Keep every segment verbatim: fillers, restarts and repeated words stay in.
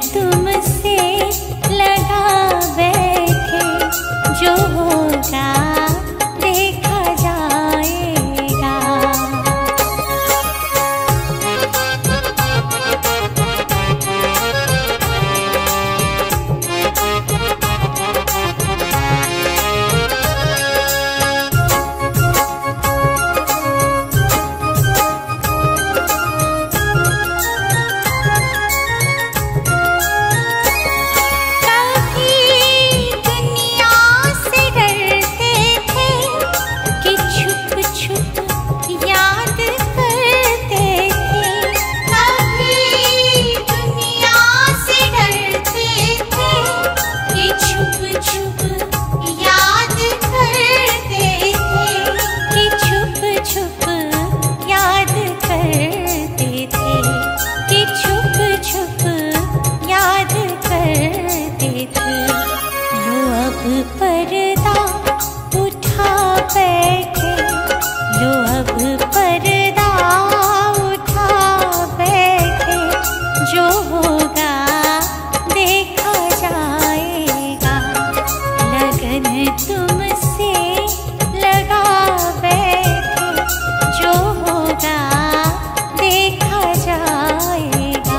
तुमसे लगा बैठे, जो होगा देखा जाएगा। पर्दा उठा बैठे, लो अब पर्दा उठा बैठे, जो होगा देखा जाएगा। लगन तुमसे लगा बैठे, जो होगा देखा जाएगा।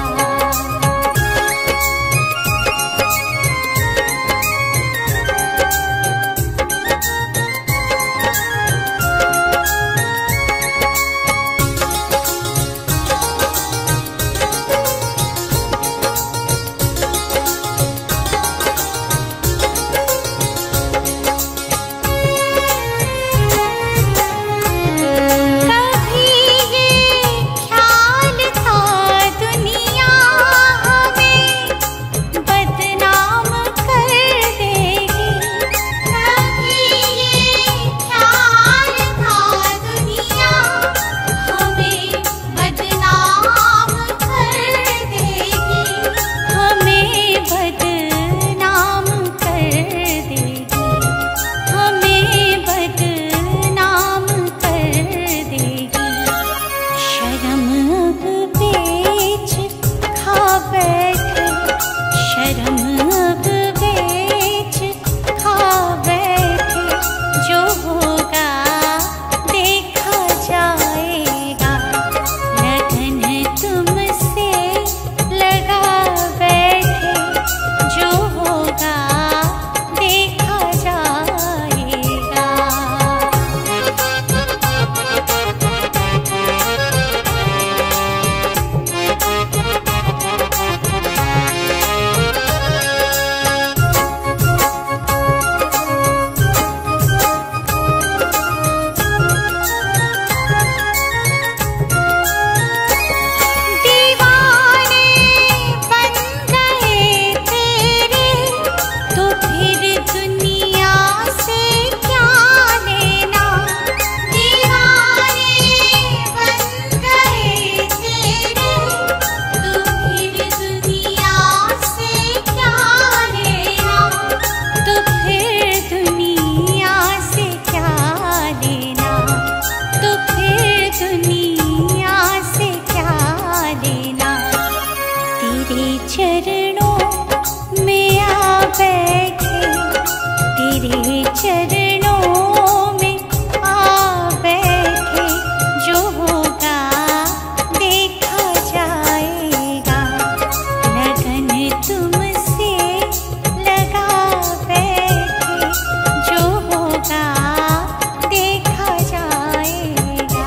चरणों में आ बैठे, तेरे चरणों में आ बैठे, जो होगा देखा जाएगा। लगन तुमसे लगा बैठे, जो होगा देखा जाएगा।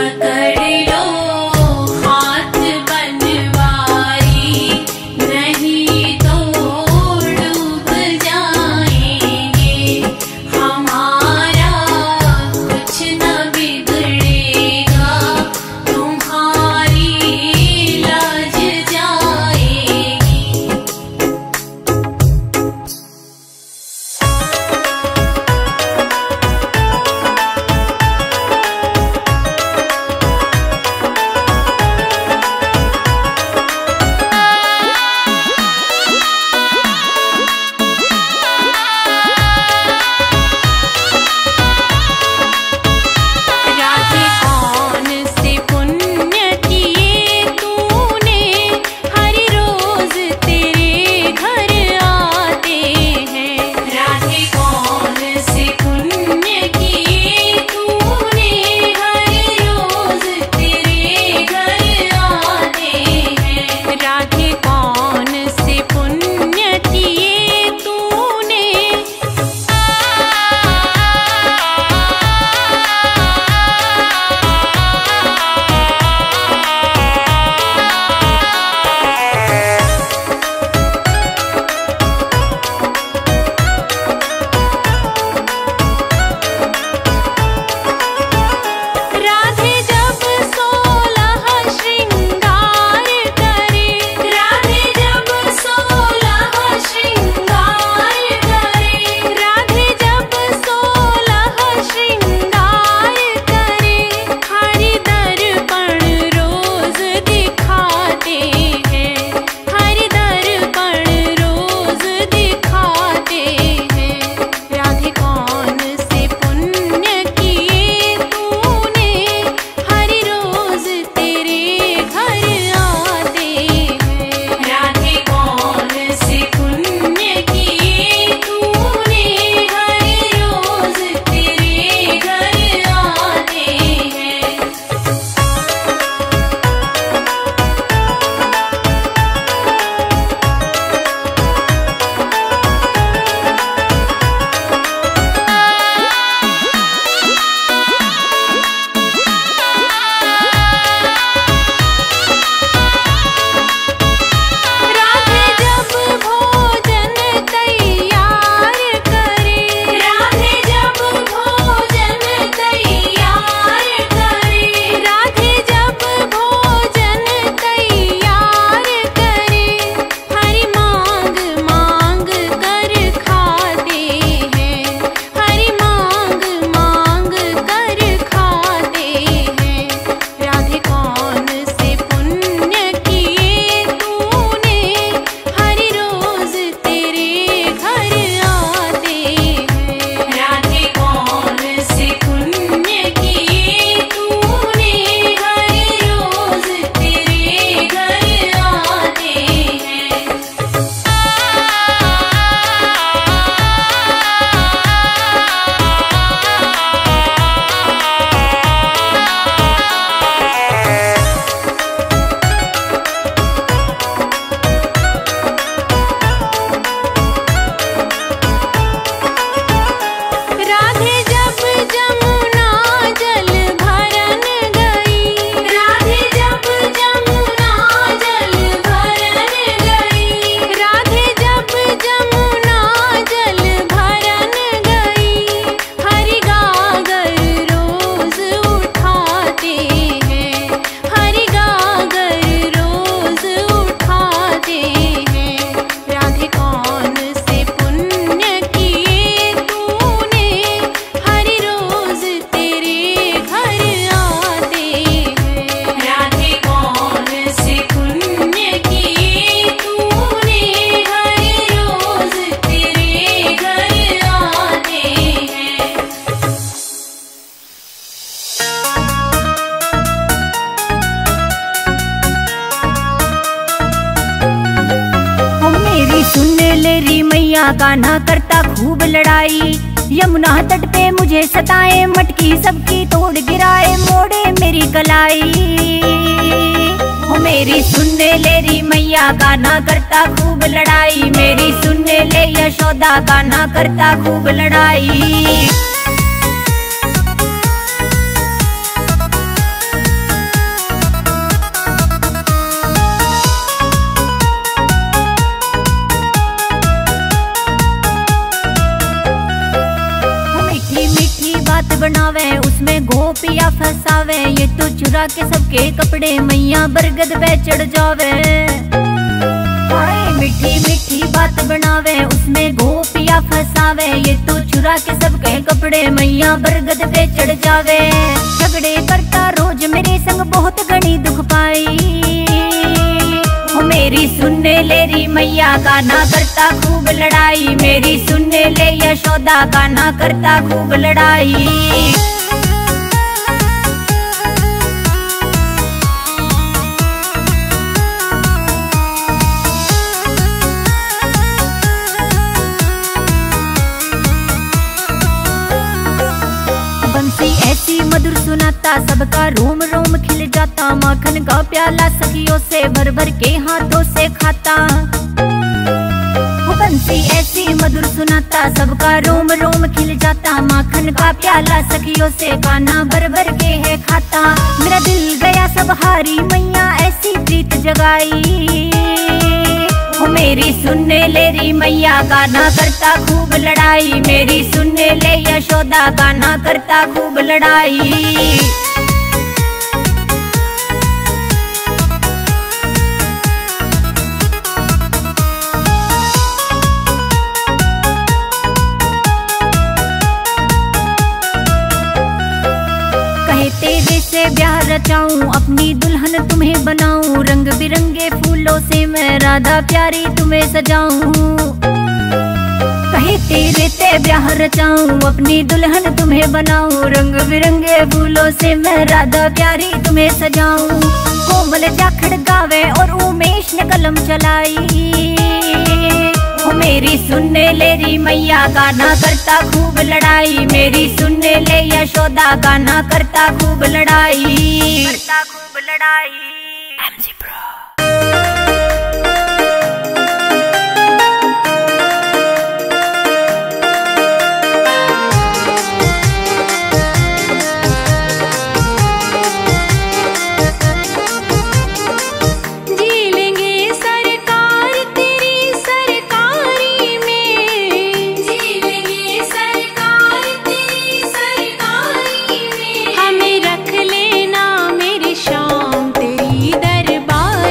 कान्हा करता खूब लड़ाई, यमुना तट पे मुझे सताए, मटकी सबकी तोड़ गिराए, मोड़े मेरी कलाई। हो मेरी सुनने ले री मैया, कान्हा करता खूब लड़ाई, मेरी सुनने ले यशोदा, कान्हा करता खूब लड़ाई। उसमें गोपिया फसावे, ये तो चुरा के सबके कपड़े मैया बरगद पे चढ़ जावे। हाय मीठी मीठी बात बनावे, उसमें गोपिया फसावे, ये तो चुरा के सबके कपड़े मैया बरगद पे चढ़ जावे। झगड़े करता रोज मेरे संग बहुत घनी दुख पाई, मेरी सुनने ले री मैया का ना करता खूब लड़ाई, मेरी सुनने ले यशोदा का ना करता खूब लड़ाई। बंसी ऐसी मधुर सुनाता, सबका रोम रोम खिल जाता, माखन का प्याला सखियों से भर भर के हाथों से खाता। बंसी ऐसी मधुर सुनाता, सबका रोम रोम खिल जाता, माखन का प्याला सखियों से कान्हा भर भर के है खाता। मेरा दिल गया सब हारी मैया ऐसी प्रीत जगाई, मेरी सुनने ले री मैया गाना करता खूब लड़ाई, मेरी सुनने ले यशोदा गाना करता खूब लड़ाई। तेरे से ब्याह रचाऊं, अपनी दुल्हन तुम्हें बनाऊं, रंग बिरंगे फूलों से मैं राधा प्यारी तुम्हें सजाऊं। कहे तेरे से ब्याह रचाऊं, अपनी दुल्हन तुम्हें बनाऊं, रंग बिरंगे फूलों से मैं राधा प्यारी तुम्हें सजाऊं। कोमल जाखड़ गावे और उमेश ने कलम चलाई, मेरी सुनने ले री मैया गाना करता खूब लड़ाई, मेरी सुनने ले यशोदा गाना करता खूब लड़ाई, करता खूब लड़ाई। MG pro. हमें रख लेना मेरी शाम तेरी दरबार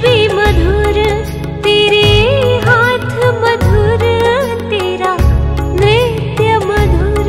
भी मधुर तेरे हाथ मधुर, तेरा नृत्य मधुर।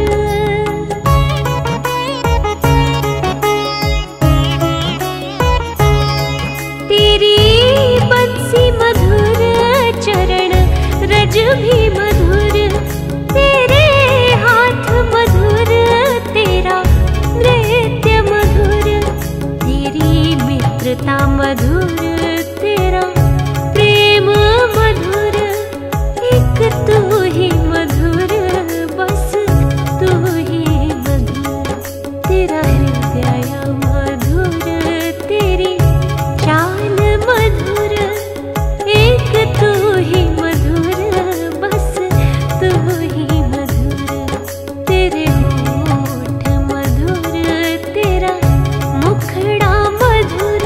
तेरी बंसी मधुर, चरण रज भी मधुर, तेरे हाथ मधुर, तेरा नृत्य मधुर। तेरी मित्रता मधुर, तेरा प्रेम मधुर, एक तू ही मधुर, बस तू ही मधुर। तेरा हृदय मधुर, तेरी चाल मधुर, एक तू ही मधुर, बस तू ही मधुर। तेरे होठ मधुर, तेरा मुखड़ा मधुर।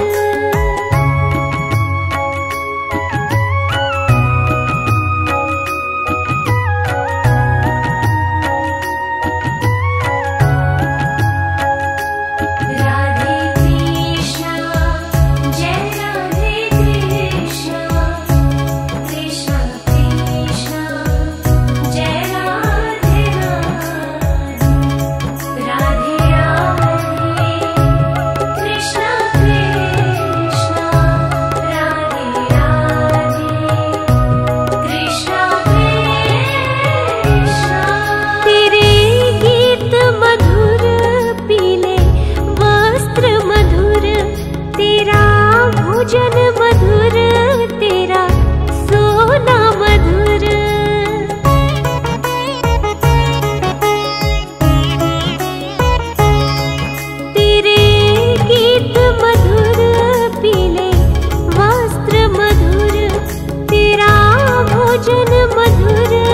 राधे कृष्णा जय राधे कृष्णा, कृष्णा कृष्णा जय राधे राधे, राधे राधे कृष्णा कृष्णा, राधे राधे कृष्णा कृष्णा। तेरे गीत मधुर, पीले वस्त्र मधुर, तेरा भोजन मधुर, तेरा सोना मधुर। तेरे गीत मधुर, पीले वस्त्र मधुर, तेरा भोजन मधुर,